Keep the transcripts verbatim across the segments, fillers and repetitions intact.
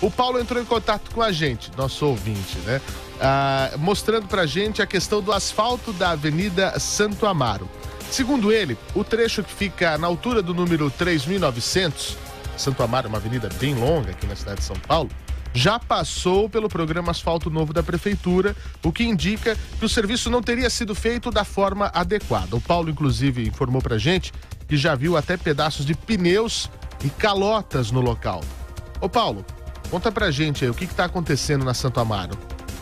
O Paulo entrou em contato com a gente, nosso ouvinte, né? Ah, mostrando pra gente a questão do asfalto da Avenida Santo Amaro. Segundo ele, o trecho que fica na altura do número três mil e novecentos, Santo Amaro é uma avenida bem longa aqui na cidade de São Paulo, já passou pelo programa Asfalto Novo da Prefeitura, o que indica que o serviço não teria sido feito da forma adequada. O Paulo, inclusive, informou pra gente que já viu até pedaços de pneus e calotas no local. Ô Paulo, conta pra gente aí, o que que tá acontecendo na Santo Amaro?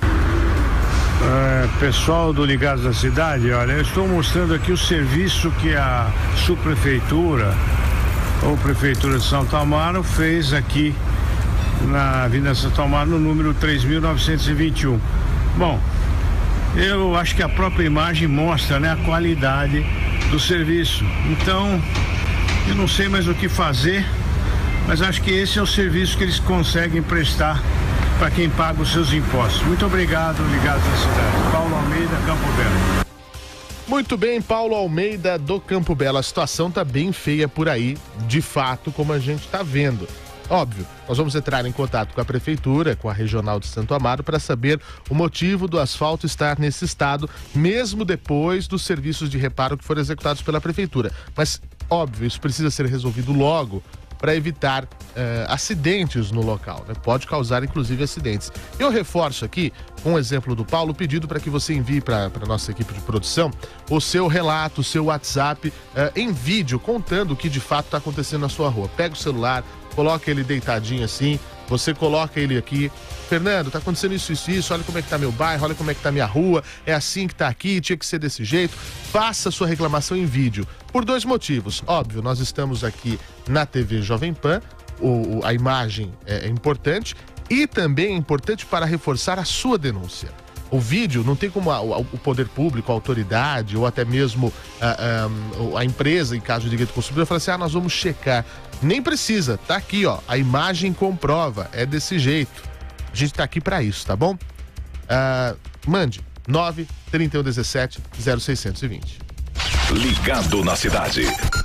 É, pessoal do Ligados da Cidade, olha, eu estou mostrando aqui o serviço que a subprefeitura ou Prefeitura de Santo Amaro fez aqui na Avenida Santo Amaro, no número três mil novecentos e vinte e um. Bom, eu acho que a própria imagem mostra, né, a qualidade do serviço. Então, eu não sei mais o que fazer, mas acho que esse é o serviço que eles conseguem prestar para quem paga os seus impostos. Muito obrigado, Ligados à Cidade. Paulo Almeida, Campo Belo. Muito bem, Paulo Almeida do Campo Belo. A situação tá bem feia por aí, de fato, como a gente tá vendo. Óbvio, nós vamos entrar em contato com a Prefeitura, com a Regional de Santo Amaro, para saber o motivo do asfalto estar nesse estado, mesmo depois dos serviços de reparo que foram executados pela Prefeitura. Mas, óbvio, isso precisa ser resolvido logo para evitar eh, acidentes no local, né? Pode causar, inclusive, acidentes. Eu reforço aqui, com um exemplo do Paulo, o pedido para que você envie para a nossa equipe de produção o seu relato, o seu WhatsApp eh, em vídeo, contando o que de fato está acontecendo na sua rua. Pega o celular, coloca ele deitadinho assim, você coloca ele aqui. Fernando, tá acontecendo isso, isso, isso, olha como é que tá meu bairro, olha como é que tá minha rua, é assim que tá aqui, tinha que ser desse jeito. Faça sua reclamação em vídeo, por dois motivos. Óbvio, nós estamos aqui na T V Jovem Pan, o, o, a imagem é, é importante, e também é importante para reforçar a sua denúncia. O vídeo não tem como a, o poder público, a autoridade ou até mesmo a, a, a empresa, em caso de direito do consumidor, falar assim, ah, nós vamos checar. Nem precisa, tá aqui, ó, a imagem comprova, é desse jeito. A gente tá aqui para isso, tá bom? Uh, mande nove trinta e um dezessete zero seiscentos e vinte. Ligado na Cidade.